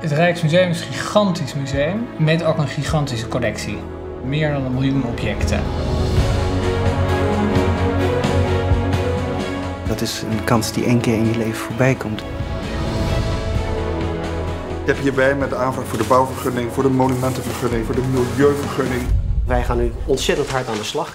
Het Rijksmuseum is een gigantisch museum met ook een gigantische collectie. Meer dan 1 miljoen objecten. Dat is een kans die 1 keer in je leven voorbij komt. Ik heb hierbij met de aanvraag voor de bouwvergunning, voor de monumentenvergunning, voor de milieuvergunning. Wij gaan nu ontzettend hard aan de slag.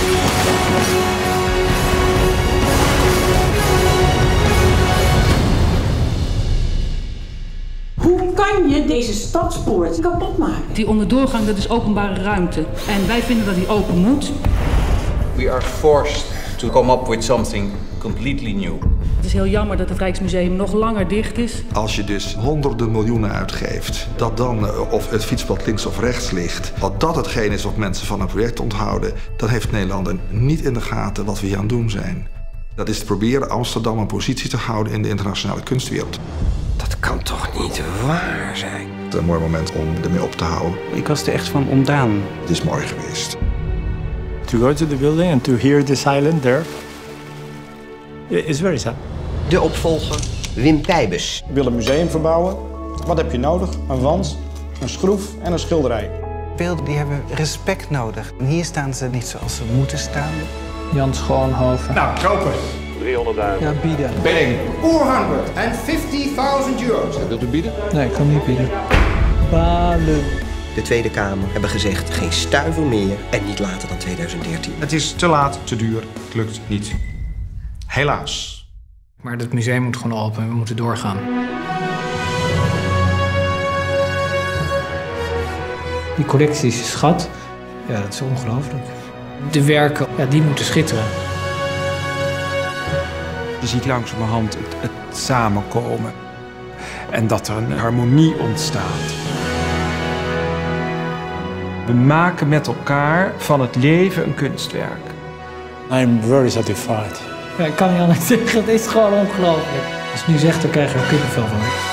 Hoe kan je deze stadspoort kapot maken? Die onderdoorgang, dat is openbare ruimte. En wij vinden dat die open moet. We are forced to come up with something completely new. Het is heel jammer dat het Rijksmuseum nog langer dicht is. Als je dus honderden miljoenen uitgeeft, dat dan of het fietspad links of rechts ligt, wat dat hetgeen is wat mensen van een project onthouden, dan heeft Nederland niet in de gaten wat we hier aan het doen zijn. Dat is te proberen Amsterdam een positie te houden in de internationale kunstwereld. Dat kan toch niet waar zijn? Het is een mooi moment om ermee op te houden. Ik was er echt van ontdaan. Het is mooi geweest. To go to the building and to hear the silent there is very sad. De opvolger Wim Pijbes. Ik wil een museum verbouwen. Wat heb je nodig? Een wand, een schroef en een schilderij. Beelden die hebben respect nodig. En hier staan ze niet zoals ze moeten staan. Jan Schoonhoven. Nou, kopen. 300.000. Ja, bieden. Bidding. 450.000 euros. Wilt u bieden? Nee, ik kan niet bieden. Balen. De Tweede Kamer hebben gezegd geen stuiver meer en niet later dan 2013. Het is te laat, te duur. Het lukt niet. Helaas. Maar het museum moet gewoon open en we moeten doorgaan. Die collectie is een schat. Ja, dat is ongelooflijk. De werken, ja, die moeten schitteren. Je ziet langzamerhand het samenkomen. En dat er een harmonie ontstaat. We maken met elkaar van het leven een kunstwerk. I'm very satisfied. Ja, ik kan niet anders zeggen, het is gewoon ongelooflijk. Als ik nu zeg, dan krijg je er kippenvel van.